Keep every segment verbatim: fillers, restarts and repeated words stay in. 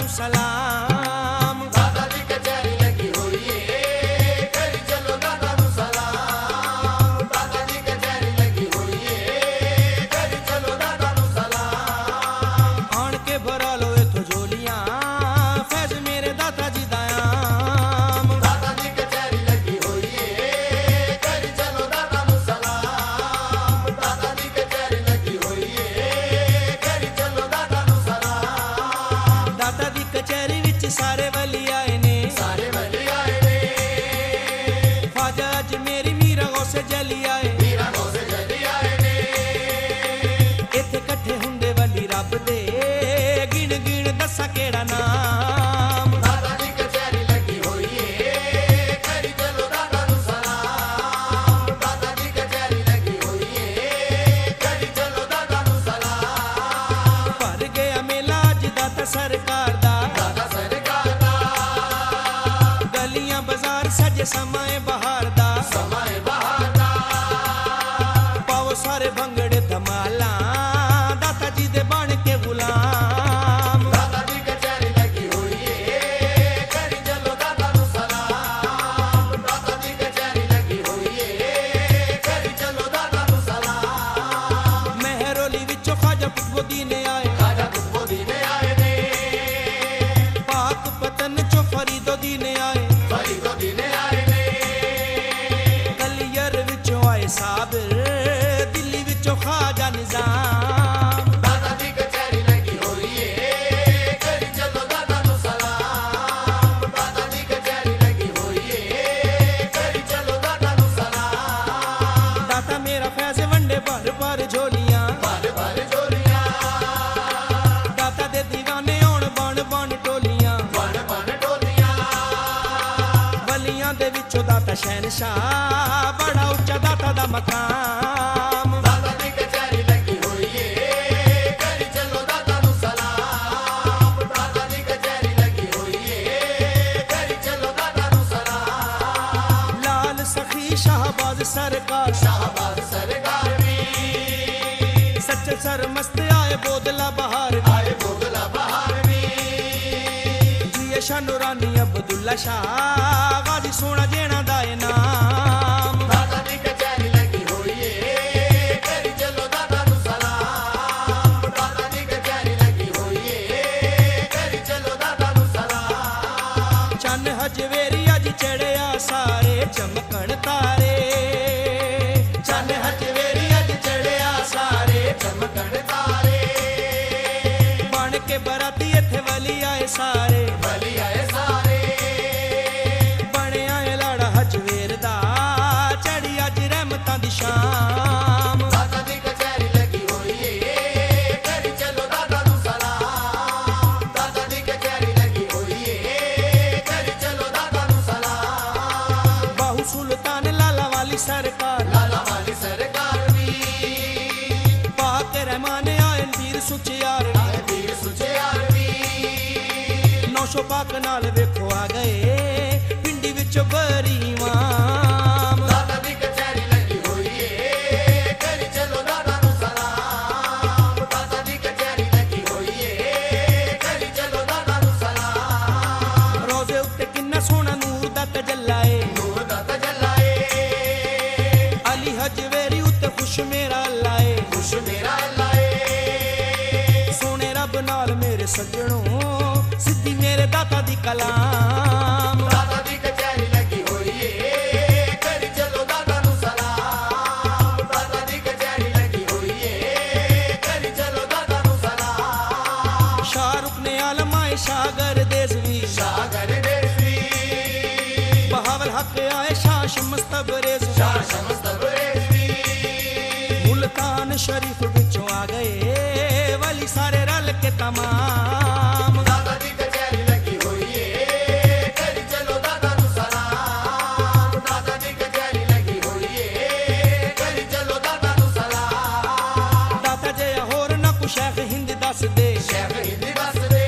ਨੂੰ ਸਲਾਮ। ਦਾਦਾ ਦੀ ਕਚਹਿਰੀ ਲੱਗੀ ਹੋਈ ਏ, ਕਰੀ ਚਲੋ ਦਾਦਾ ਨੂੰ ਸਲਾਮ। ਦਾਦਾ ਦੀ ਕਚਹਿਰੀ ਲੱਗੀ ਹੋਈ ਏ, ਕਰੀ ਚਲੋ ਦਾਦਾ ਨੂੰ ਸਲਾਮ। ਆਣ ਕੇ ਭਰਾ ਲੋ ਇਥੋਂ ਝੋਲੀਆਂ, ਫੈਜ਼ ਮੇਰੇ ਦਾਤਾ ਜੀ ਦਾ ਆਮ। ਦਾਦਾ ਦੀ ਕਚਹਿਰੀ ਲੱਗੀ ਹੋਈ ਏ, ਕਰੀ ਚਲੋ ਦਾਦਾ ਨੂੰ ਸਲਾਮ। ਦਾਦਾ ਦੀ ਕਚਹਿਰੀ ਲੱਗੀ ਹੋਈ ਏ, ਕਰੀ ਚਲੋ ਦਾਦਾ ਨੂੰ ਸਲਾਮ। ਦਾਤਾ ਦੀ ਕਚਹਿਰੀ ਵਿੱਚ ਸਾਰੇ ਵਲੀ ਆਏ ਨੇ, ਸਾਰੇ ਵਲੀ ਆਏ ਨੇ, ख्वाजा अज मेरी मीरा गौसे जली आए। ਮੀਰਾ ਗੌਸੇ ਜਲੀ ਆਏ ਨੇ, ਇੱਥੇ ਇਕੱਠੇ ਹੁੰਦੇ ਵਲੀ ਰੱਬ ਦੇ, ਗਿਣ ਗਿਣ ਦੱਸਾਂ ਕਿਹੜਾ ਨਾਮ। ਦਾਦਾ ਦੀ ਕਚਹਿਰੀ ਲੱਗੀ ਹੋਈ ਏ, ਕਰੀ ਚਲੋ ਦਾਦਾ ਨੂੰ ਸਲਾਮ। ਦਾਦਾ ਦੀ ਕਚਹਿਰੀ ਲੱਗੀ ਹੋਈ ਏ, ਕਰੀ ਚਲੋ ਦਾਦਾ ਨੂੰ ਸਲਾਮ। ਭਰ ਗਿਆ ਮੇਲਾ ਅੱਜ ਦਾਤਾ ਸਰਕਾਰ ਦਾ, ਦਾਦਾ ਸਰਕਾਰ ਦਾ ਗਲੀਆਂ ਬਾਜ਼ਾਰ ਸਜੇ ਸਮਾਂ ਏ ਬਹਾਰ ਦਾ। ਸਮਾਂ ਏ ਬਹਾਰ ਦਾ, ਪਾਓ ਸਾਰੇ ਭੰਗੜੇ ਧਮਾਲਾਂ, ਦਾਤਾ ਜੀ ਦੇ ਬਣ ਕੇ ਗੁਲਾਮ। ਦਾਦਾ ਦੀ ਕਚਹਿਰੀ ਲੱਗੀ ਹੋਈ ਏ, ਕਰੀ ਚਲੋ ਦਾਦਾ ਨੂੰ ਸਲਾਮ। ਦਾਦਾ ਦੀ ਕਚਹਿਰੀ ਲੱਗੀ ਹੋਈ ਏ, ਕਰੀ ਚਲੋ ਦਾਦਾ ਨੂੰ ਸਲਾਮ। ਮਹਿਰੋਲੀ ਵਿੱਚੋਂ ਖਾਜਾ ਕੁਤਬੁੱਦੀ ਨੇ ਆਏ, ਖਾਜਾ ਕੁਤਬੁੱਦੀ ਨੇ ਆਏ ਨੇ, ਪਾਕ ਪਤਨ ਚੋਂ ਫਰੀਦੋ ਦੀ ਨੇ ਆਏ, ਫਰੀਦੋ ਦੀ ਨੇ ਆਏ ਨੇ, ਕਲੀਅਰ ਵਿੱਚੋਂ ਆਏ ਸਾਬਰ, ਦਿੱਲੀ ਵਿੱਚੋਂ ਖਾਜਾ ਨਿਜ਼ਾਮ। ਦਾਦਾ ਦੀ ਕਚਹਿਰੀ ਲੱਗੀ ਹੋਈ ਏ, ਕਰੀ ਚਲੋ ਦਾਦਾ ਨੂੰ ਸਲਾਮ। ਦਾਦਾ ਦੀ ਕਚਹਿਰੀ ਲੱਗੀ ਹੋਈ ਏ, ਕਰੀ ਚਲੋ ਦਾਦਾ ਨੂੰ ਸਲਾਮ। ਦਾਤਾ ਮੇਰਾ ਫੈਜ਼ ਵੰਡੇ ਭਰ ਭਰ ਝੋਲੀਆਂ, ਭਰ ਭਰ ਝੋਲੀਆਂ, ਦਾਤਾ ਦੇ ਦੀਵਾਨੇ ਆਉਣ ਬਣ ਬਣ ਟੋਲੀਆਂ। ਬਣ ਬਣ ਟੋਲੀਆਂ, ਵਲੀਆਂ ਦੇ ਵਿੱਚੋਂ ਦਾਤਾ ਸ਼ਹਿਨਸ਼ਾਹ, ਬੜਾ ਉੱਚਾ ਦਾਤਾ ਦਾ ਮਕਾਮ। ਦਾਦਾ ਦੀ ਕਚਹਿਰੀ ਲੱਗੀ ਹੋਈ ਏ, ਕਰੀ ਚਲੋ ਦਾਦਾ ਨੂੰ ਸਲਾਮ। ਦਾਦਾ ਦੀ ਕਚਹਿਰੀ ਲੱਗੀ ਹੋਈ ਏ, ਕਰੀ ਚਲੋ ਦਾਦਾ ਨੂੰ ਸਲਾਮ। ਲਾਲ ਸਖੀ ਸ਼ਾਹਬਾਜ਼ ਸਰਕਾਰ, ਸ਼ਾਹਬਾਜ਼ ਸਰਕਾਰ ਵੀ, ਸੱਚੇ ਸਰ ਮਸਤ ਆਏ ਬੋਦਲਾ ਬਹਾਰ ਵੀ। ਆਏ ਬੋਗਲਾ ਬਹਾਰ ਵੀ, ਜੀ ਸ਼ਾਨੂਰਾਨੀ ਅਬਦੁੱਲਾ ਸ਼ਾਹ, ਗਾਜ਼ੀ ਸੋਹਣਾ ਜੇਣਾ ਦਾ ਏ ਨਾਮ। ਦਾਦਾ ਦੀ ਕਚਹਿਰੀ ਲੱਗੀ ਹੋਈ ਏ, ਕਰੀ ਚਲੋ ਦਾਦਾ ਨੂੰ ਸਲਾਮ। ਦਾਦਾ ਦੀ ਕਚਹਿਰੀ ਲੱਗੀ ਹੋਈ ਏ, ਕਰੀ ਚਲੋ ਦਾਦਾ ਨੂੰ ਸਲਾਮ। ਚੰਨ ਹਜਵੇਰੀ ਅੱਜ ਚੜਿਆ ਸਾਰੇ ਚਮਕਣ ਤਾਰੇ, ਚੰਨ ਹਜਵੇਰੀ ਅੱਜ ਚੜਿਆ ਸਾਰੇ ਚਮਕਣ ਤਾਰੇ। ਬਣ ਕੇ ਬਰਾਤੀ ਇੱਥੇ ਵਲੀ ਆਏ ਸਾਰੇ, ਵਲੀ ਆਏ ਸਾਰੇ, ਬਣਿਆ ਏ ਲਾੜਾ ਹਜਵੇਰ ਦਾ, ਚੜੀ ਅੱਜ ਰਹਿਮਤਾਂ ਦੀ ਸ਼ਾਮ। ਦਾਦਾ ਦੀ ਕਚਹਿਰੀ ਲੱਗੀ ਹੋਈ ਏ, ਕਰੀ ਚਲੋ ਦਾਦਾ ਨੂੰ ਸਲਾਮ। ਦਾਦਾ ਦੀ ਕਚਹਿਰੀ ਲੱਗੀ ਹੋਈ ਏ, ਕਰੀ ਚਲੋ ਦਾਦਾ ਨੂੰ ਸਲਾਮ। ਬਾਹੂ ਸੁਲਤਾਨ ਲਾਲਾ ਵਾਲੀ ਸਰਕਾਰ, ਲਾਲਾ ਵਾਲੀ ਸਰਕਾਰ ਵੀ, ਪਾਕ ਰਹਿਮਾਨ ਆਏ ਵੀਰ ਸੁਚਿਆਰ। ਆਏ ਵੀਰ ਸੁਚਿਆਰ ਵੀ, ਨੌਸ਼ੋ ਪਾਕ ਨਾਲ ਵੇਖੋ ਆ ਗਏ, ਪਿੰਡੀ ਵਿੱਚੋਂ ਬਰੀਵਾਮ। ਦਾਦਾ ਦੀ ਕਚਹਿਰੀ ਲੱਗੀ ਹੋਈ ਏ, ਕਰੀ ਚਲੋ ਦਾਦਾ ਨੂੰ ਸਲਾਮ। ਦਾਦਾ ਦੀ ਕਚਹਿਰੀ ਲੱਗੀ ਹੋਈ ਏ, ਕਰੀ ਚਲੋ ਦਾਦਾ ਨੂੰ ਸਲਾਮ। ਰੋਜ਼ੇ ਉੱਤੇ ਕਿੰਨਾ ਸੋਹਣਾ ਨੂਰ ਦਾ ਤਜੱਲਾ ਏ, ਨੂਰ ਦਾ ਤਜੱਲਾ ਏ, ਅਲੀ ਹਜਵੇਰੀ ਉੱਤੇ ਖੁਸ਼ ਮੇਰਾ ਅੱਲਾ ਏ। ਖੁਸ਼ ਮੇਰਾ ਅੱਲਾ ਏ, ਸੋਹਣੇ ਰੱਬ ਨਾਲ ਮੇਰੇ ਸੱਜਣੋਂ, ਸਿੱਧੀ ਮੇਰੇ ਦਾਤਾ ਦੀ ਕਲਾਮ। ਦਾਦਾ ਦੀ ਕਚਹਿਰੀ ਲੱਗੀ ਹੋਈ ਏ, ਕਰੀ ਚਲੋ ਦਾਦਾ ਨੂੰ ਸਲਾਮ। ਦਾਦਾ ਦੀ ਕਚਹਿਰੀ ਲੱਗੀ ਹੋਈ ਏ, ਕਰੀ ਚਲੋ ਦਾਦਾ ਨੂੰ ਸਲਾਮ। ਸ਼ਾਹਰੁਖ ਨੇ ਆਲਮ ਆਏ ਸ਼ਾਗਰ ਦੇਜ਼ਵੀ, ਸ਼ਾਗਰ ਦੇਸੀ, ਬਹਾਵਲ ਹੱਕ ਆਏ ਸ਼ਾਹ ਸ਼ਮਸ ਤਬਰੇਜ਼। ਸ਼ਾਹ ਸ਼ਮਸ ਤਬਰੇਜ਼ੀ, ਮੁਲਤਾਨ ਸ਼ਰੀਫ ਵਿੱਚੋਂ ਆ ਗਏ ਵਲੀ ਸਾਰੇ ਰਲ ਕੇ ਤਮਾਮ। ਦਾਦਾ ਦੀ ਕਚਹਿਰੀ ਲੱਗੀ ਹੋਈ ਏ, ਕਰੀ ਚਲੋ ਦਾਦਾ ਨੂੰ ਸਲਾਮ। ਦਾਦਾ ਦੀ ਕਚਹਿਰੀ ਲੱਗੀ ਹੋਈ ਏ, ਕਰੀ ਚਲੋ ਦਾਦਾ ਨੂੰ ਸਲਾਮ। ਦਾਤਾ ਜਿਹਾ ਹੋਰ ਨਾ ਕੁਛ ਸ਼ੈਖ ਹਿੰਦ ਦੱਸ ਦੇ, ਸ਼ੈਖ ਹਿੰਦੀ ਵਸਦੇ,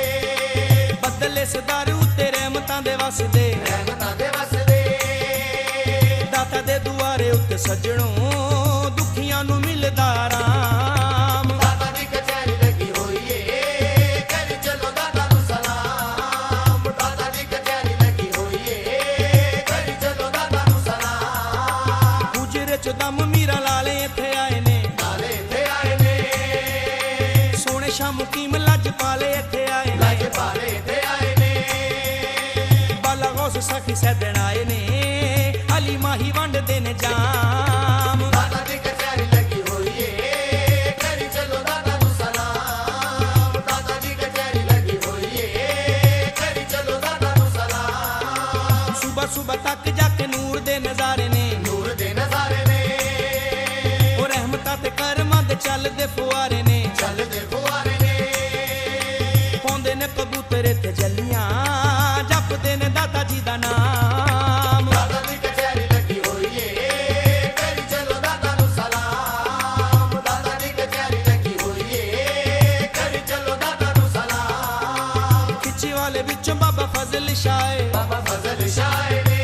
ਬਦਲੇ ਸਦਾਰ ਉੱਤੇ ਰਹਿਮਤਾਂ ਦੇ ਵਸਦੇ। ਰਹਿਮਤਾਂ ਦੇ ਵਸਦੇ, ਦਾਤਾ ਦੇ ਦੁਆਰੇ ਉੱਤੇ ਸੱਜਣੋਂ, ਦੁਖੀਆਂ ਨੂੰ ਮਿਲਦਾ ਆਰਾਮ। ਦਾਦਾ ਦੀ ਕਚਹਿਰੀ ਲੱਗੀ ਹੋਈ ਏ, ਕਰੀ ਚਲੋ ਦਾਦਾ ਨੂੰ ਸਲਾਮ। ਬਰਫੀ ਸੈਦਣ ਆਏ ਨੇ ਅਲੀ ਮਾਹੀ ਵੰਡਦੇ ਨੇ ਜਾਮ ਦਾਦਾ ਦੀ ਕਚਹਿਰੀ ਲੱਗੀ ਹੋਈ ਏ ਕਰੀ ਚਲੋ ਦਾਦਾ ਨੂੰ ਸਲਾਮ ਦਾਦਾ ਦੀ ਕਚਹਿਰੀ ਲੱਗੀ ਹੋਈ ਏ ਕਰੀ ਚਲੋ ਦਾਦਾ ਨੂੰ ਸਲਾਮ ਸੁਬਹ ਸੁਬਹ ਤੱਕ ਜਾ ਕੇ ਨੂਰ ਦੇ ਨਜ਼ਾਰੇ ਨੇ ਨੂਰ ਦੇ ਨਜ਼ਾਰੇ ਨੇ ਉਹ ਰਹਿਮਤਾਂ ਤੇ ਕਰਮਾਂ ਦੇ ਚੱਲਦੇ ਫੁਆਰੇ ਨੇ ਚੱਲਦੇ ਫੁਆਰੇ ਨੇ ਪਾਉਂਦੇ ਨੇ ਕਬੂਤਰ ਇੱਥੇ ਜੱਲੀਆਂ ਜਪਦੇ ਨੇ ਦਾਤਾ ਜੀ ਦਾ ਨਾਮ ਦਾਦਾ ਦੀ ਕਚਹਿਰੀ ਲੱਗੀ ਹੋਈ ਏ ਕਰੀ ਚਲੋ ਦਾਦਾ ਨੂੰ ਸਲਾਮ ਦਾਦਾ ਦੀ ਕਚਹਿਰੀ ਲੱਗੀ ਹੋਈ ਏ ਕਰੀ ਚਲੋ ਦਾਦਾ ਨੂੰ ਸਲਾਮ ਖਿੱਚੀ ਵਾਲੇ ਵਿੱਚੋਂ ਬਾਬਾ ਫਜ਼ਲ ਸ਼ਾਹ ਬਾਬਾ ਫਜ਼ਲ ਸ਼ਾਹ ਨੇ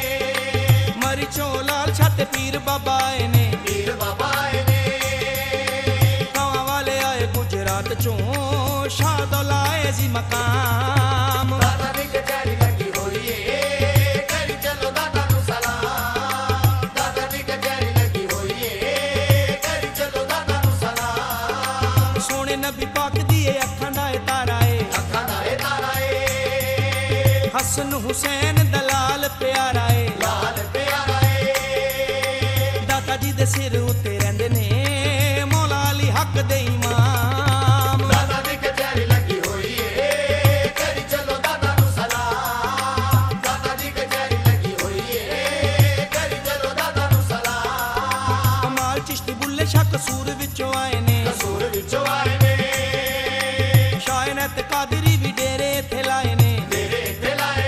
ਮਰੀ ਚੋਂ ਲਾਲ ਛੱਤ ਪੀਰ ਬਾਬਾ ਆਏ ਨੇ ਪੀਰ ਬਾਬਾ ਆਏ ਨੇ ਕਾਵਾਂ ਵਾਲੇ ਆਏ ਗੁਜਰਾਤ ਚੋਂ ਸ਼ਾਹ ਲਾਏ ਜੀ ਮਕਾਮ ਦਾਦਾ ਦੀ ਕਚਹਿਰੀ ਲੱਗੀ ਹੋਈ ਏ ਕਰੀ ਚਲੋ ਦਾਦਾ ਨੂੰ ਸਲਾਮ ਦਾਦਾ ਦੀ ਕਚਹਿਰੀ ਲੱਗੀ ਹੋਈ ਏ ਕਰੀ ਚਲੋ ਦਾਦਾ ਨੂੰ ਸਲਾਮ ਸੋਹਣੇ ਨਬੀ ਪਾਕ ਦੀ ਇਹ ਅੱਖਾਂ ਦਾ ਇਹ ਤਾਰਾ ਏ ਅੱਖਾਂ ਦਾ ਇਹ ਤਾਰਾ ਏ ਹਸਨ ਹੁਸੈਨ ਦਲਾਲ ਪਿਆਰਾ ਏ ਲਾਲ ਪਿਆਰਾ ਏ ਦਾਤਾ ਜੀ ਦੇ ਸਿਰ ਉੱਤੇ ਰਹਿੰਦੇ ਨੇ ਮੌਲਾ ਅਲੀ ਹੱਕ ਦੇ ਇਮਾਮ ਦਾਦਾ ਦੀ ਕਚਹਿਰੀ ਲੱਗੀ ਹੋਈ ਏ ਕਰੀ ਚਲੋ ਦਾਦਾ ਨੂੰ ਸਲਾਮ ਦਾਦਾ ਦੀ ਕਚਹਿਰੀ ਲੱਗੀ ਹੋਈ ਏ ਕਰੀ ਚਲੋ ਦਾਦਾ ਨੂੰ ਸਲਾਮ ਕਮਾਲ ਚਿਸ਼ਤੀ ਬੁੱਲੇ ਸ਼ਾਹ ਕਸੂਰ ਵਿੱਚੋਂ ਆਏ ਨੇ ਕਸੂਰ ਵਿੱਚੋਂ ਆਏ ਨੇ ਸ਼ਾਇਨਤ ਕਾਦਰੀ ਵੀ ਡੇਰੇ ਇੱਥੇ ਲਾਏ ਨੇ ਤੇਰੇ ਇੱਥੇ ਲਾਏ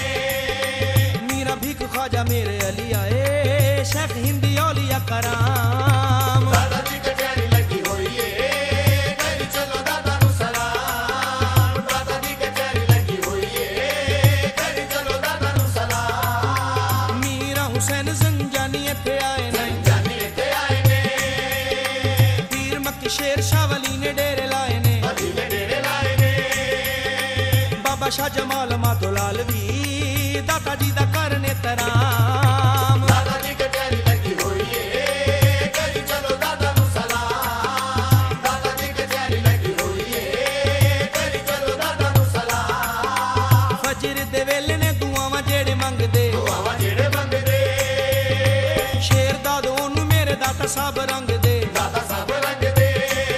ਨੇ ਮੀਰਾ ਭੀਖ ਖਾਜਾ ਮੇਰੇ ਅਲੀ ਆਏ ਸ਼ੇਖ ਹਿੰਦੀ ਔਲੀਆ ਕਰਾਮ ਦਾਦਾ ਦੀ ਕਚਹਿਰੀ ਲੱਗੀ ਹੋਈ ਏ ਕਰੀ ਚਲੋ ਦਾਦਾ ਨੂੰ ਸਲਾਮ ਦਾਦਾ ਦੀ ਕਚਹਿਰੀ ਲੱਗੀ ਹੋਈ ਏ ਕਰੀ ਚਲੋ ਦਾਦਾ ਨੂੰ ਸਲਾਮ ਮੀਰਾ ਹੁਸੈਨ ਜ਼ੰਜਾਨੀ ਇੱਥੇ ਆਏ ਨੇ ਜਾਨੀ ਇੱਥੇ ਆਏ ਨੇ ਪੀਰ ਮੱਕੀ ਸ਼ੇਰ ਸ਼ਾਹ ਵਲੀ ਨੇ ਡੇਰੇ ਲਾਏ ਨੇ ਅਲੀ ਨੇ ਡੇਰੇ ਲਾਏ ਨੇ ਬਾਬਾ ਸ਼ਾਹ ਜਮਾਲ ਮਾਧੋਲਾਲ ਵੀ ਦਾਤਾ ਜੀ ਦਾ ਕਰਨੇ ਤਰਾਮ ਦਾਦਾ ਦੀ ਕਚਹਿਰੀ ਲੱਗੀ ਹੋਈ ਏ ਕਰੀ ਚਲੋ ਦਾਦਾ ਨੂੰ ਸਲਾਮ ਦਾਦਾ ਦੀ ਕਚਹਿਰੀ ਲੱਗੀ ਹੋਈ ਏ ਕਰੀ ਚਲੋ ਦਾਦਾ ਨੂੰ ਸਲਾਮ ਫਜਰ ਦੇ ਵੇਲੇ ਨੇ ਦੁਆਵਾਂ ਜਿਹੜੇ ਮੰਗਦੇ ਦੁਆਵਾਂ ਜਿਹੜੇ ਮੰਗਦੇ ਸ਼ੇਰ ਦਾਦੋ ਉਹਨੂੰ ਮੇਰੇ ਦਾਤਾ ਸਭ ਰੰਗ ਦੇ ਦਾਦਾ ਸਭ ਰੰਗ ਦੇ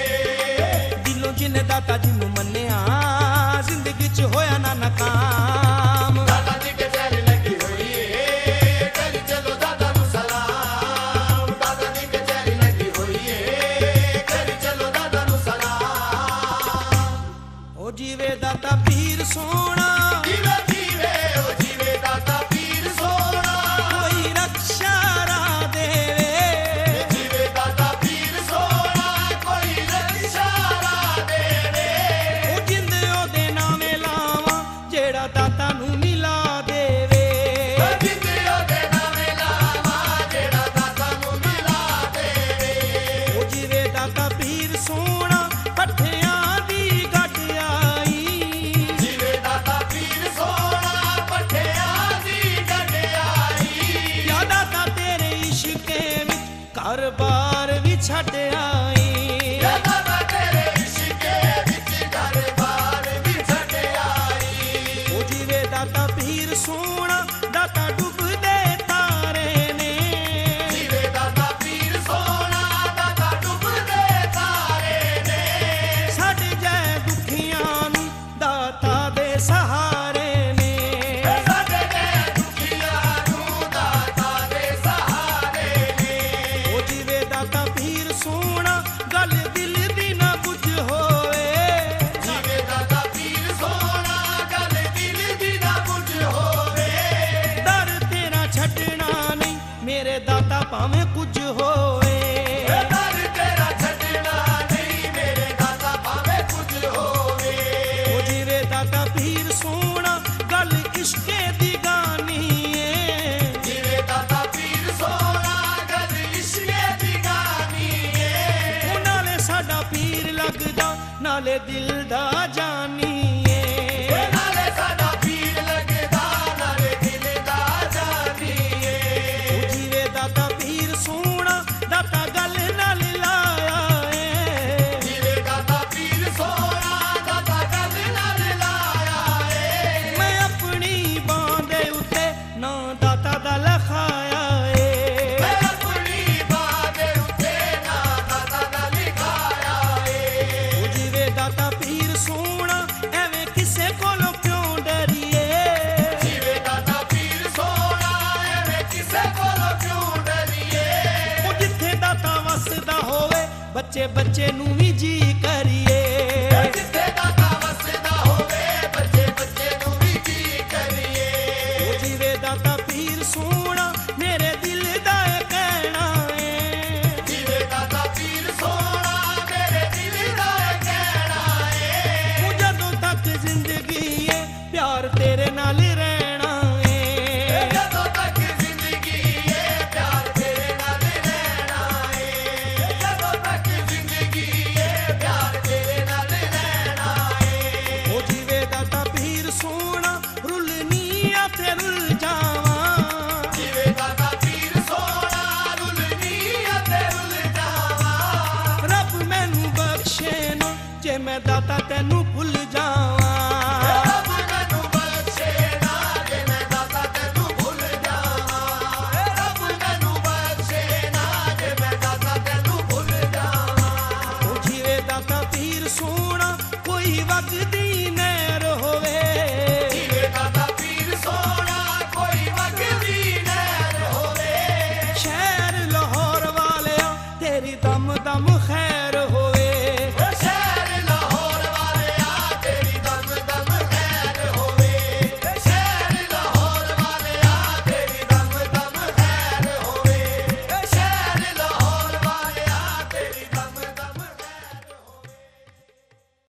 ਦਿਲੋਂ ਜਿਨੇ ਦਾਤਾ ਜੀ ਨੂੰ ਮੰਨਿਆ ਜ਼ਿੰਦਗੀ 'ਚ ਹੋਇਆ ਨਾ ਨਕਾਮ ਦਾਦਾ ਦੀ ਕਚਹਿਰੀ ਲੱਗੀ ਹੋਈ ਏ ਕਰੀ ਚਲੋ ਦਾਦਾ ਨੂੰ ਸਲਾਮ ਦਾਦਾ ਦੀ ਕਚਹਿਰੀ ਲੱਗੀ ਹੋਈ ਏ ਕਰੀ ਚਲੋ ਦਾਦਾ ਨੂੰ ਸਲਾਮ ਉਹ ਜੀਵੇ ਦਾਤਾ ਪੀਰ ਸੋਹਣਾ ਜੀਵੇ ਜੀਵੇ ਓ ਜੀਵੇ ਦਾਦਾ ਪੀਰ ਸੋਹਣਾ ਕੋਈ ਰਕਸ਼ਾ ਰਾ ਦੇਵੇ ਜੀਵੇ ਦਾਦਾ ਪੀਰ ਸੋਹਣਾ ਕੋਈ ਰਖਸ਼ਾਰਾ ਦੇਵੇ ਉਹ ਜਿੰਦ ਉਹਦੇ ਨਾਵੇਂ ਲਾਵਾਂ ਜਿਹੜਾ ਦਾਤਾ ਨੂੰ ਮਿਲਾ ਦੇਵੇ ਜਿੰਦੇ ਉਹਦੇ ਨਾਵੇਂ ਲਾਵਾਂ ਜਿਹੜਾ ਦਾਦਾ ਨੂੰ ਮਿਲਾ ਦੇਵੇ ਉਹ ਜੀਵੇ ਦਾਤਾ ਪੀਰ ਸੋਹਣਾ ਪੱਠਿਆਂ ਦੀ ਗੱਡ ਆਈ ਜੀਵੇ ਦਾਦਾ ਪੀਰ ਸੋਹਣਾ ਪੱਠਿਆਂ ਦੀ ਗੰਢਿਆਈ ਯਾ ਦਾਤਾ ਤੇਰੇ ਇਸ਼ਕੇ ਵਿੱਚ ਘਰ-ਬਾਰ ਵੀ ਛੱਡ ਆਈ ਦਾਦਾ ਤੇਰੇ ਇਸ਼ਕੇ ਵਿੱਚ ਘਰ-ਬਾਰ ਵੀ ਛੱਡ ਆਈ ਉਹ ਜੀਵੇ ਦਾਤਾ ਪੀਰ ਸੋਹਣਾ ਦਾਤਾ ਡੁੱਬਦੇ ਤਾਰੇ ਨੇ ਜੀਵੇ ਦਾਦਾ ਪੀਰ ਸੋਹਣਾ ਦਾਦਾ ਡੁੱਬਦੇ ਤਾਰੇ ਨੇ ਸਾਡੇ ਜੈ ਦੁਖੀਆਂ ਨੂੰ ਦਾਤਾ ਦੇ ਸਹਾਰੇ ਨੇ ਸਾਡੇ ਦੇ ਦੁਖੀਆਂ ਨੂੰ ਦਾਤਾ ਦੇ ਸਹਾਰੇ ਨੇ ਉਹ ਜੀਵੇ ਦਾਤਾ ਪੀਰ ਸੋਹਣਾ ਗੱਲ ਦਿਲ ਦੀ ਨਾ ਬੁੱਝ ਹੋਵੇ ਜੀਵੇ ਦਾਦਾ ਪੀਰ ਸੋਹਣਾ ਗੱਲ ਦਿਲ ਦੀ ਨਾ ਬੁੱਝ ਹੋਵੇ ਬੱਚੇ ਬੱਚੇ ਨੂੰ ਵੀ ਜੀ